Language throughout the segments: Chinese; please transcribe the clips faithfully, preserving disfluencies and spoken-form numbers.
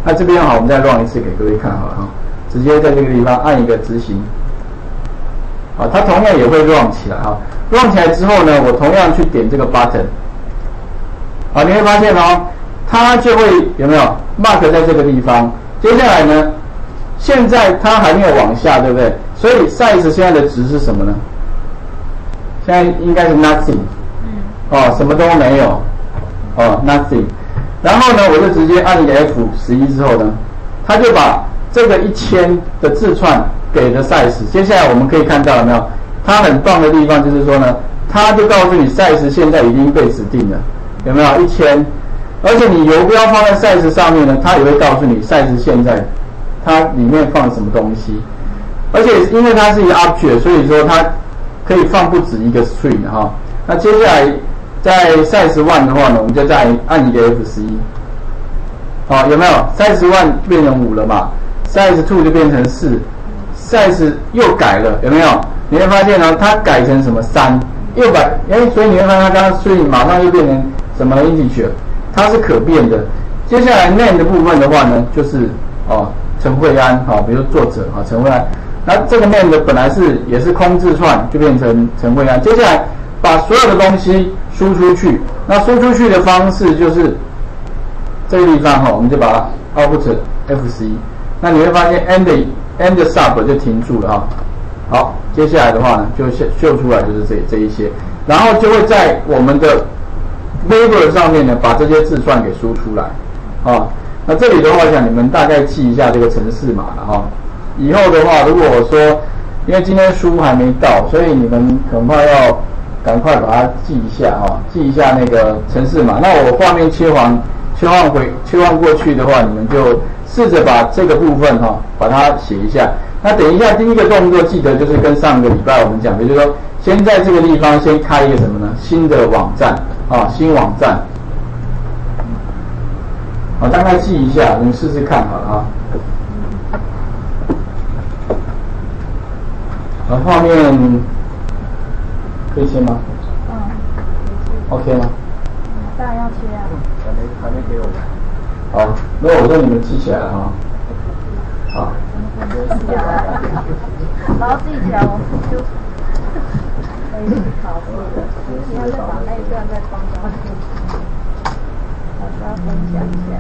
那这边好，我们再 run 一次给各位看好了哈，直接在这个地方按一个执行。好，它同样也会 run 起来哈 ，run 起来之后呢，我同样去点这个 button。好，你会发现哦，它就会有没有 mark 在这个地方。接下来呢，现在它还没有往下，对不对？所以 size 现在的值是什么呢？现在应该是 nothing。哦，什么都没有。哦 ，nothing。然后呢，我就直接按一个 F 十一之后呢，它就把这个一千的字串给的 size。接下来我们可以看到有没有？它很棒的地方就是说呢，它就告诉你 size 现在已经被指定了，有没有一千？而且你游标放在 size 上面呢，它也会告诉你 size 现在它里面放什么东西。而且因为它是一个 object， 所以说它可以放不止一个 string 哈。那接下来在 size one 的话呢，我们就再按一个 F 十一。好，有没有 size one 变成五了嘛 ？size two 就变成四 ，size 又改了，有没有？你会发现呢，它改成什么三，又改，哎，所以你会发现它刚刚 string 马上又变成什么 integer， 它是可变的。接下来 name 的部分的话呢，就是哦陈慧安，好，比如作者啊陈慧安，那这个 name 的本来是也是空字串，就变成陈慧安。接下来把所有的东西输出去，那输出去的方式就是这个地方哈，我们就把它 output F 十一，那你会发现 end end sub 就停住了哈。好，接下来的话呢，就秀出来就是这这一些，然后就会在我们的 label 上面呢，把这些字串给输出来啊。那这里的话，想你们大概记一下这个程式码了哈。以后的话，如果我说，因为今天书还没到，所以你们恐怕要赶快把它记一下哈，记一下那个程式码。那我画面切换切换回切换过去的话，你们就试着把这个部分哈，把它写一下。那等一下，第一个动作记得就是跟上个礼拜我们讲的，就是说先在这个地方先开一个什么呢？新的网站啊，新网站。好，大概记一下，你们试试看好了啊。好，画面可以切吗？ 嗯。 OK 吗？ 当然要切啊。 还没还没给我们。 好，那我让你们记起来了哈。好。 然后记起来，我们就可以考试的。你要再把那一段再放上去，老师要分享一下。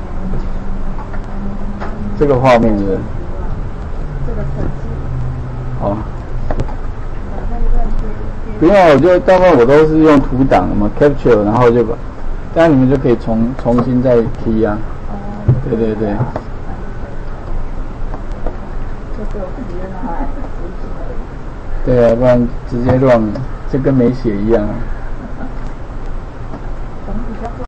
这个画面是。 这个成绩。 好。 把那一段切。 不用，我就大部分我都是用图档嘛 ，capture， 然后就把，这样你们就可以重重新再 key 啊。 哦。 对对对。 就是我直接拿来执行而已。 对啊，不然直接乱，这跟没写一样啊。